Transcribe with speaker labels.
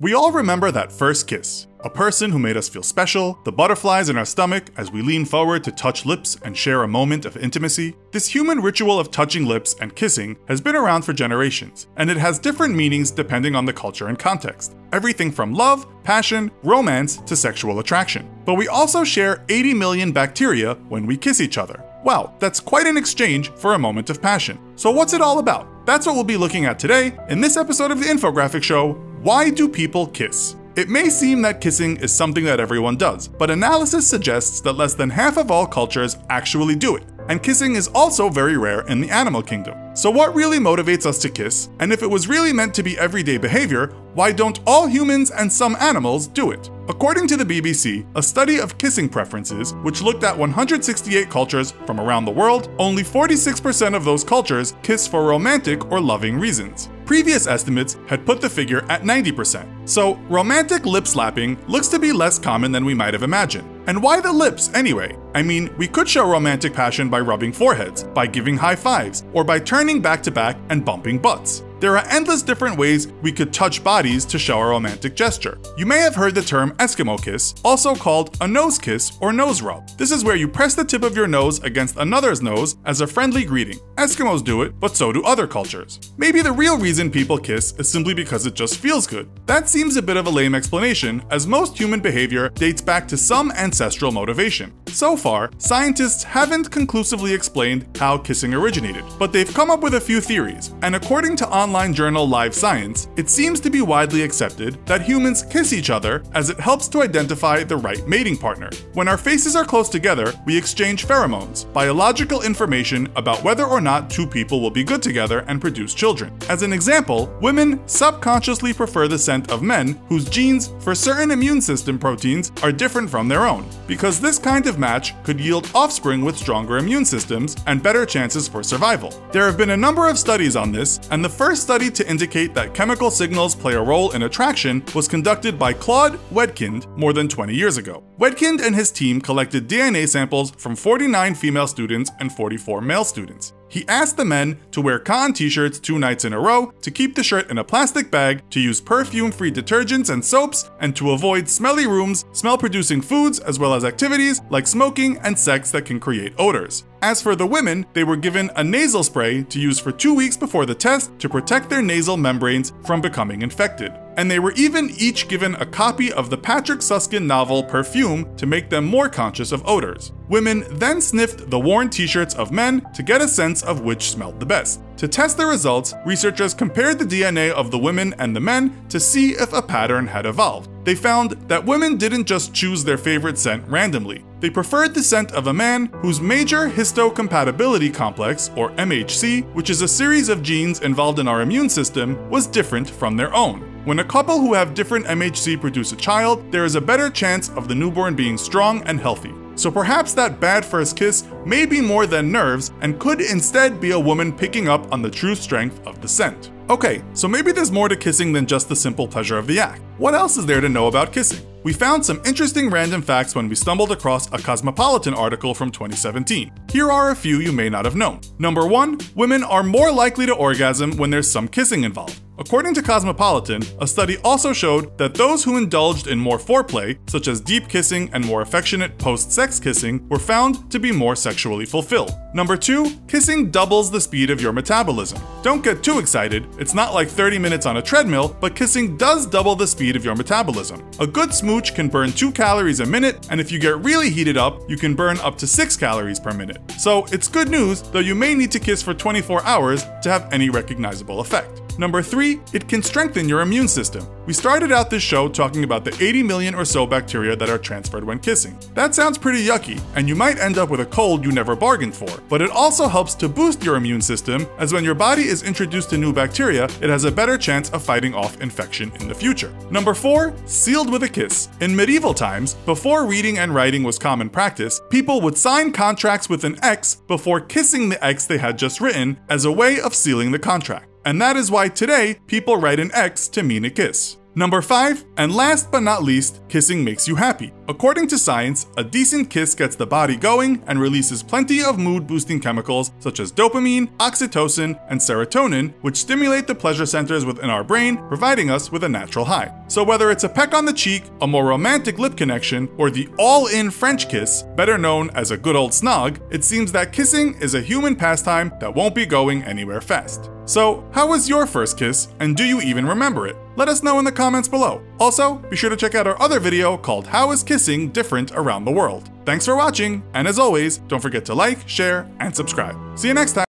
Speaker 1: We all remember that first kiss. A person who made us feel special, the butterflies in our stomach as we lean forward to touch lips and share a moment of intimacy. This human ritual of touching lips and kissing has been around for generations, and it has different meanings depending on the culture and context. Everything from love, passion, romance, to sexual attraction. But we also share 80 million bacteria when we kiss each other. Wow, that's quite an exchange for a moment of passion. So what's it all about? That's what we'll be looking at today in this episode of the Infographics Show. Why do people kiss? It may seem that kissing is something that everyone does, but analysis suggests that less than half of all cultures actually do it. And kissing is also very rare in the animal kingdom. So what really motivates us to kiss? And if it was really meant to be everyday behavior, why don't all humans and some animals do it? According to the BBC, a study of kissing preferences, which looked at 168 cultures from around the world, only 46% of those cultures kiss for romantic or loving reasons. Previous estimates had put the figure at 90%. So romantic lip slapping looks to be less common than we might have imagined. And why the lips anyway? I mean, we could show romantic passion by rubbing foreheads, by giving high fives, or by turning back to back and bumping butts. There are endless different ways we could touch bodies to show a romantic gesture. You may have heard the term Eskimo kiss, also called a nose kiss or nose rub. This is where you press the tip of your nose against another's nose as a friendly greeting. Eskimos do it, but so do other cultures. Maybe the real reason people kiss is simply because it just feels good. That seems a bit of a lame explanation, as most human behavior dates back to some ancestral motivation. So far, scientists haven't conclusively explained how kissing originated, but they've come up with a few theories, and according to online journal Live Science, it seems to be widely accepted that humans kiss each other as it helps to identify the right mating partner. When our faces are close together, we exchange pheromones, biological information about whether or not two people will be good together and produce children. As an example, women subconsciously prefer the scent of men whose genes for certain immune system proteins are different from their own, because this kind of match could yield offspring with stronger immune systems and better chances for survival. There have been a number of studies on this, and the first study to indicate that chemical signals play a role in attraction was conducted by Claude Wedkind more than 20 years ago. Wedkind and his team collected DNA samples from 49 female students and 44 male students. He asked the men to wear cotton t-shirts 2 nights in a row, to keep the shirt in a plastic bag, to use perfume-free detergents and soaps, and to avoid smelly rooms, smell-producing foods, as well as activities like smoking and sex that can create odors. As for the women, they were given a nasal spray to use for 2 weeks before the test to protect their nasal membranes from becoming infected. And they were even each given a copy of the Patrick Susskind novel Perfume to make them more conscious of odors. Women then sniffed the worn t-shirts of men to get a sense of which smelled the best. To test the results, researchers compared the DNA of the women and the men to see if a pattern had evolved. They found that women didn't just choose their favorite scent randomly. They preferred the scent of a man whose major histocompatibility complex, or MHC, which is a series of genes involved in our immune system, was different from their own. When a couple who have different MHC produce a child, there is a better chance of the newborn being strong and healthy. So perhaps that bad first kiss may be more than nerves and could instead be a woman picking up on the true strength of the scent. Okay, so maybe there's more to kissing than just the simple pleasure of the act. What else is there to know about kissing? We found some interesting random facts when we stumbled across a Cosmopolitan article from 2017. Here are a few you may not have known. Number 1, women are more likely to orgasm when there's some kissing involved. According to Cosmopolitan, a study also showed that those who indulged in more foreplay, such as deep kissing and more affectionate post-sex kissing, were found to be more sexually fulfilled. Number 2, kissing doubles the speed of your metabolism. Don't get too excited, it's not like 30 minutes on a treadmill, but kissing does double the speed of your metabolism. A good smooch can burn 2 calories a minute, and if you get really heated up, you can burn up to 6 calories per minute. So it's good news, though you may need to kiss for 24 hours to have any recognizable effect. Number 3, it can strengthen your immune system. We started out this show talking about the 80 million or so bacteria that are transferred when kissing. That sounds pretty yucky, and you might end up with a cold you never bargained for. But it also helps to boost your immune system, as when your body is introduced to new bacteria, it has a better chance of fighting off infection in the future. Number 4, sealed with a kiss. In medieval times, before reading and writing was common practice, people would sign contracts with an X before kissing the X they had just written as a way of sealing the contract. And that is why today, people write an X to mean a kiss. Number 5, and last but not least, kissing makes you happy. According to science, a decent kiss gets the body going and releases plenty of mood-boosting chemicals such as dopamine, oxytocin, and serotonin, which stimulate the pleasure centers within our brain, providing us with a natural high. So whether it's a peck on the cheek, a more romantic lip connection, or the all-in French kiss, better known as a good old snog, it seems that kissing is a human pastime that won't be going anywhere fast. So, how was your first kiss, and do you even remember it? Let us know in the comments below. Also, be sure to check out our other video called How is Kissing Different Around the World? Thanks for watching, and as always, don't forget to like, share, and subscribe. See you next time!